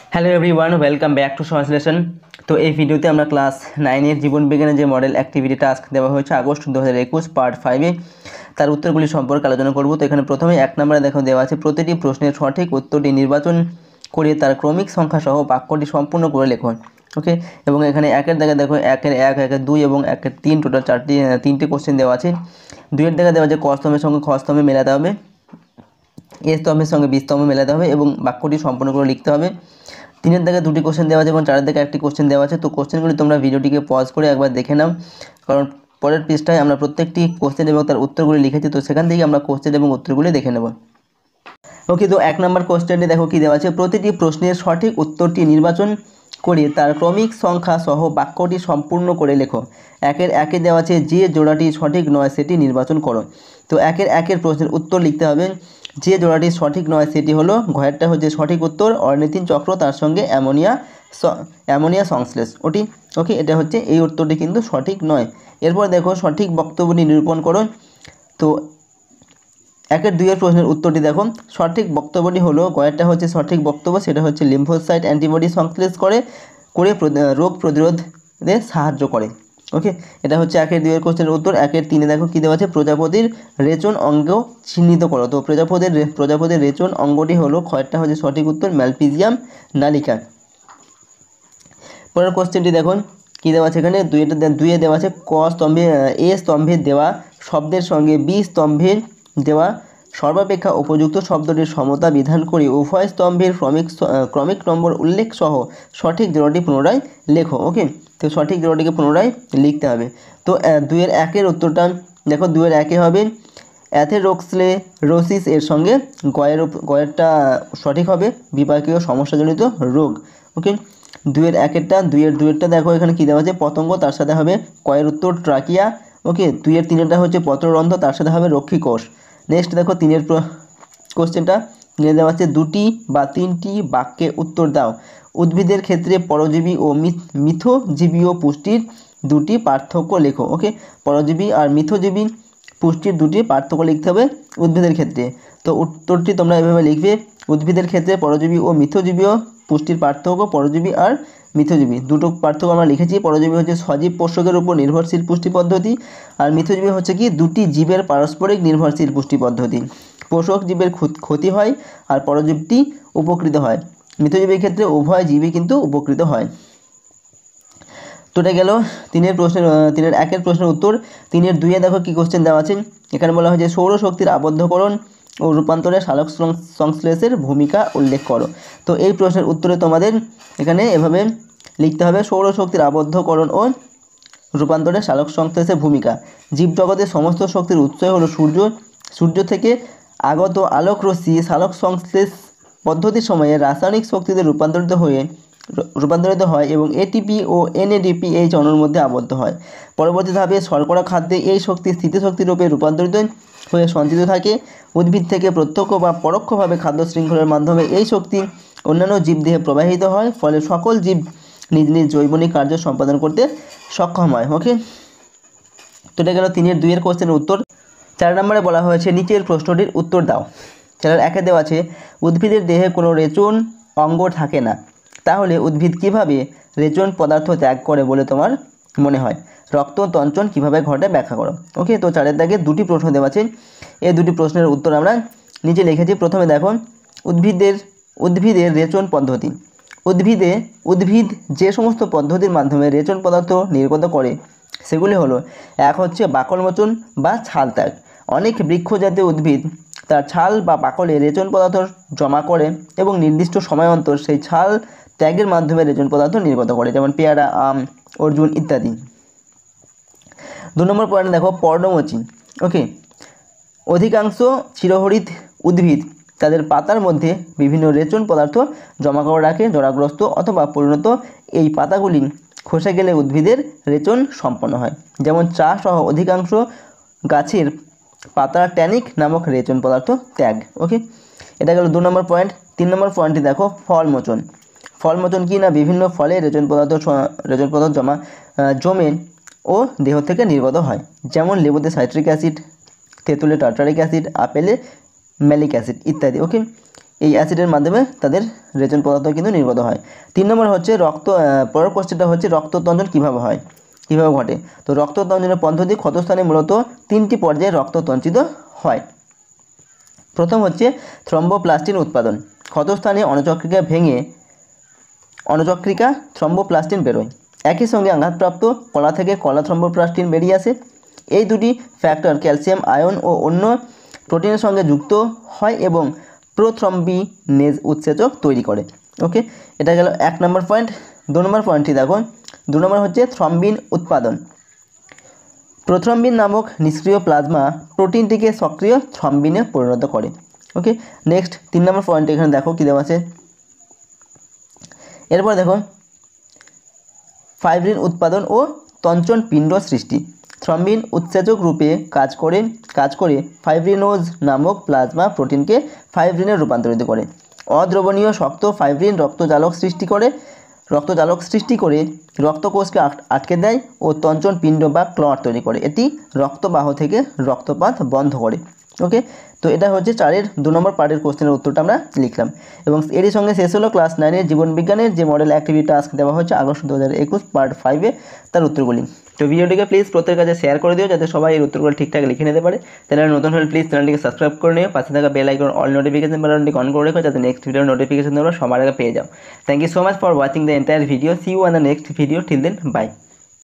Hello everyone, welcome back to translation. তো এই ভিডিওতে আমরা ক্লাস 9-এর জীবনবিজ্ঞানের যে মডেল অ্যাক্টিভিটি টাস্ক দেওয়া হয়েছে আগস্ট 2021 পার্ট 5-এ তার উত্তরগুলি সম্পর্কে আলোচনা করব। তো এখানে প্রথমে 1 নম্বরে দেখো দেওয়া আছে প্রতিটি প্রশ্নের সঠিক উত্তরটি নির্বাচন করে তার ক্রমিক সংখ্যা সহ বাক্যটি সম্পূর্ণ করে লেখো। ওকে, এবং এখানে একের দাগে দেখো 1-এর 1, 1-এর 2 এবং 1-এর 3 টোটাল তিনটি কোশ্চেন দেওয়া আছে। 2-এর দাগে দেওয়া আছে ক স্তম্ভের সঙ্গে খ স্তম্ভে মেলাতে হবে, এ স্তম্ভের সঙ্গে বি স্তম্ভ মেলাতে হবে এবং বাক্যটি সম্পূর্ণ করে লিখতে হবে। 3-এর দাগে 2টি কোশ্চেন দেওয়া আছে এবং 4-এর দাগে 1টি কোশ্চেন দেওয়া আছে। তো কোশ্চেনগুলি তোমরা ভিডিওটিকে পজ করে একবার দেখে নাও, কারণ পরের পৃষ্ঠায় আমরা প্রত্যেকটি কোশ্চেন এবং তার উত্তরগুলি লিখেছি, তো সেখান থেকে আমরা কোশ্চেন এবং উত্তরগুলি দেখে নেব। ওকে, তো 1 নম্বর কোশ্চেনটি দেখো কি দেওয়া আছে, প্রতিটি প্রশ্নের সঠিক উত্তরটি নির্বাচন করে তার ক্রমিক সংখ্যা সহ বাক্যটি সম্পূর্ণ করে লেখো। 1-এর 1-এ দেওয়া আছে যে জোড়াটি সঠিক নয় সেটি নির্বাচন করো। তো 1-এর 1-এর প্রশ্নের উত্তর লিখতে হবে, যে জোড়াটি সঠিক নয় সেটি হলো ঘয়েরটা হচ্ছে সঠিক উত্তর, অর্নিথিন চক্র তার সঙ্গে অ্যামোনিয়া সংশ্লেষ ওকে, এটা হচ্ছে এই উত্তরটি কিন্তু সঠিক নয়। এরপর দেখো সঠিক বক্তব্যটি নিরূপণ করো। তো 1-এর 2-এর প্রশ্নের উত্তরটি দেখো, সঠিক বক্তব্যটি হলো গয়েরটা হচ্ছে সঠিক বক্তব্য, সেটা হচ্ছে লিম্ফোসাইট অ্যান্টিবডি সংশ্লেষ করে রোগ প্রতিরোধে সাহায্য করে। ওকে, এটা হচ্ছে 1-এর 2-এর কোশ্চেনের উত্তর। 1-এর 3-এ দেখো কী দেওয়া আছে, প্রজাপতির রেচন অঙ্গ চিহ্নিত করো। তো প্রজাপতির রেচন অঙ্গটি হলো খয়েরটা হচ্ছে সঠিক উত্তর, ম্যালপিজিয়াম নালিকা। পরের কোশ্চেনটি দেখুন কী দেওয়া আছে, এখানে 2-এ দেওয়া আছে ক স্তম্ভে এ স্তম্ভে দেওয়া শব্দের সঙ্গে বি স্তম্ভের দেওয়া সর্বাপেক্ষা উপযুক্ত শব্দটির সমতা বিধান করে উভয় স্তম্ভের ক্রমিক নম্বর উল্লেখ সহ সঠিক জোড়াটি পুনরায় লেখো। ওকে, তো সঠিক জোড়াটিকে পুনরায় লিখতে হবে। তো 2-এর 1-এর উত্তরটা দেখো, 2-এর 1-এ হবে অ্যাথেরোস্ক্লেরোসিস এর সঙ্গে গয়েরটা সঠিক হবে বিপাকীয় সমস্যাজনিত রোগ। ওকে, 2-এর 2-এরটা দেখো এখানে কী দেওয়া আছে, পতঙ্গ, তার সাথে হবে কয়ের উত্তর ট্রাকিয়া। ওকে, 2-এর 3-টা হচ্ছে পত্ররন্ধ্র, তার সাথে হবে রক্ষী কোষ। নেক্সট দেখো 3-এর কোশ্চেনটা নিয়ে দেওয়া আছে 2টি বা 3টি বাক্যে উত্তর দাও। উদ্ভিদের ক্ষেত্রে পরজীবী ও মিথজীবীয় পুষ্টির 2টি পার্থক্য লেখো। ওকে, পরজীবী আর মিথজীবী পুষ্টির 2টি পার্থক্য লিখতে হবে উদ্ভিদের ক্ষেত্রে। তো উত্তরটি তোমরা এভাবে লিখবে, উদ্ভিদের ক্ষেত্রে পরজীবী ও মিথজীবীয় পুষ্টির পার্থক্য, পরজীবী আর মিথজীবী দুটো পার্থক্য আমরা লিখেছি। পরজীবী হচ্ছে সজীব পোষকের উপর নির্ভরশীল পুষ্টি পদ্ধতি, আর মিথজীবী হচ্ছে কি দুটি জীবের পারস্পরিক নির্ভরশীল পুষ্টি পদ্ধতি। পোষক জীবের ক্ষতি হয় আর পরজীবটি উপকৃত হয়। মিথজীবীর ক্ষেত্রে উভয় জীবই কিন্তু উপকৃত হয়। তো এটা গেল 3-এর 1-এর প্রশ্নের উত্তর। 3-এর 2-এ দেখো কি কোশ্চেন দেওয়া আছে, এখানে বলা হয় যে সৌরশক্তির আবদ্ধকরণ ও রূপান্তরে সালোক সংশ্লেষের ভূমিকা উল্লেখ করো। তো এই প্রশ্নের উত্তরে তোমাদের এখানে এভাবে লিখতে হবে, সৌরশক্তির আবদ্ধকরণ ও রূপান্তরে সালোক সংশ্লেষের ভূমিকা। জীবজগতের সমস্ত শক্তির উৎসই হলো সূর্য থেকে আগত আলোক রশ্মি সালোক সংশ্লেষ পদ্ধতির সময়ে রাসায়নিক শক্তিতে রূপান্তরিত হয় এবং এটিপি ও এনএডিপি এই অণুর মধ্যে আবদ্ধ হয়। পরবর্তী ধাপে শর্করা খাদ্যে এই শক্তি স্থিতিশক্তি রূপে রূপান্তরিত হয়ে সঞ্চিত থাকে। উদ্ভিদ থেকে প্রত্যক্ষ বা পরোক্ষভাবে খাদ্য শৃঙ্খলের মাধ্যমে এই শক্তি অন্যান্য জীবদেহে প্রবাহিত হয়, ফলে সকল জীব নিজ নিজ জৈবনিক কার্য সম্পাদন করতে সক্ষম হয়। ওকে, তো এটা গেল 3-এর 2-এর কোশ্চেনের উত্তর। 4 নম্বরে বলা হয়েছে নিচের প্রশ্নটির উত্তর দাও। 4-এর 1-এ দেওয়া আছে উদ্ভিদের দেহে কোনো রেচন অঙ্গ থাকে না, তাহলে উদ্ভিদ কিভাবে রেচন পদার্থ ত্যাগ করে বলে তোমার মনে হয়? রক্ত তঞ্চন কিভাবে ঘটে ব্যাখ্যা করো। ওকে, তো 4-এর দাগে 2টি প্রশ্ন দেওয়া আছে, এই 2টি প্রশ্নের উত্তর আমরা নিচে লিখেছি। প্রথমে দেখো উদ্ভিদের রেচন পদ্ধতি। উদ্ভিদ যে সমস্ত পদ্ধতির মাধ্যমে রেচন পদার্থ নির্গত করে সেগুলি হলো, এক হচ্ছে বাকলমোচন বা ছাল ত্যাগ। অনেক বৃক্ষজাতীয় উদ্ভিদ তার ছাল বা বাকলে রেচন পদার্থ জমা করে এবং নির্দিষ্ট সময় অন্তর সেই ছাল ত্যাগের মাধ্যমে রেচন পদার্থ নির্গত করে, যেমন পেয়ারা, আম, অর্জুন ইত্যাদি। 2 নম্বর পয়েন্ট দেখো পর্ণমোচী। ওকে, অধিকাংশ চিরহরিৎ উদ্ভিদ তাদের পাতার মধ্যে বিভিন্ন রেচন পদার্থ জমা করে রাখে, জরাগ্রস্ত অথবা পরিণত এই পাতাগুলি খসে গেলে উদ্ভিদের রেচন সম্পন্ন হয়, যেমন চা সহ অধিকাংশ গাছের পাতার ট্যানিক নামক রেচন পদার্থ ত্যাগ। ওকে, এটা গেল 2 নম্বর পয়েন্ট। 3 নম্বর পয়েন্টটি দেখো ফলমোচন কি না, বিভিন্ন ফলে রেচন পদার্থ জমে ও দেহ থেকে নির্গত হয়, যেমন লেবুতে সাইট্রিক অ্যাসিড, তেঁতুলে টার্টারিক অ্যাসিড, আপেলে ম্যালিক অ্যাসিড ইত্যাদি। ওকে, এই অ্যাসিডের মাধ্যমে তাদের রেচন পদার্থ কিন্তু নির্গত হয়। 3 নম্বর হচ্ছে পরের কোশ্চেনটা হচ্ছে রক্ততঞ্জন কীভাবে হয়, কীভাবে ঘটে। তো রক্ততঞ্জনের পদ্ধতি ক্ষতস্থানে মূলত 3টি পর্যায়ে রক্ত তঞ্চিত হয়। প্রথম হচ্ছে থ্রম্বোপ্লাস্টিন উৎপাদন। ক্ষতস্থানে অণুচক্রিকা থ্রম্বোপ্লাস্টিন বেরোয়। একই সঙ্গে আঘাতপ্রাপ্ত কলা থেকে কলা থ্রম্বোপ্লাস্টিন বেরিয়ে আসে। এই দুটি ফ্যাক্টর ক্যালসিয়াম আয়ন ও অন্য প্রোটিনের সঙ্গে যুক্ত হয় এবং প্রোথ্রম্বিনেজ উৎসেচক তৈরি করে। ওকে, এটা গেল 1 নম্বর পয়েন্ট। 2 নম্বর পয়েন্টটি দেখো, 2 নম্বর হচ্ছে থ্রম্বিন উৎপাদন। প্রোথ্রম্বিন নামক নিষ্ক্রিয় প্লাজমা প্রোটিনটিকে সক্রিয় থ্রম্বিনে পরিণত করে। ওকে, নেক্সট 3 নম্বর পয়েন্ট এখানে দেখো কী দেওয়া আছে। এরপর দেখো ফাইব্রিন উৎপাদন ও তঞ্চন পিণ্ড সৃষ্টি। থ্রম্বিন উৎসেচক রূপে কাজ করে ফাইব্রিনোজ নামক প্লাজমা প্রোটিনকে ফাইব্রিনে রূপান্তরিত করে। অদ্রবণীয় শক্ত ফাইব্রিন রক্তজালক সৃষ্টি করে রক্তকোষকে আটকে দেয় ও তঞ্চন পিণ্ড বা ক্লট তৈরি করে। এটি রক্তবাহ থেকে রক্তপাত বন্ধ করে। ওকে, তো এটা হচ্ছে 4-এর 2 নম্বর পার্টের কোশ্চেনের উত্তরটা আমরা লিখলাম। এবং এরই সঙ্গে শেষ হলো ক্লাস 9-এর জীবনবিজ্ঞানের যে মডেল অ্যাক্টিভিটি টাস্ক দেওয়া হচ্ছে আগস্ট 2021 পার্ট 5-এ তার উত্তরগুলি। তো ভিডিওটিকে প্লিজ প্রত্যেকের কাছে শেয়ার করে দিও যাতে সবাই এর উত্তরগুলো ঠিকঠাক লিখে নিতে পারে। চ্যানেলে নতুন হলে প্লিজ চ্যানেলটিকে সাবস্ক্রাইব করে নিও, পাশে থাকা বেল আইকন অল নোটিফিকেশন বাটনটি অন করে রেখো যাতে নেক্সট ভিডিওর নোটিফিকেশন তোমরা সবার আগে পেয়ে যাও। Thank you so much for watching the entire video. See you on the next video. Till then by.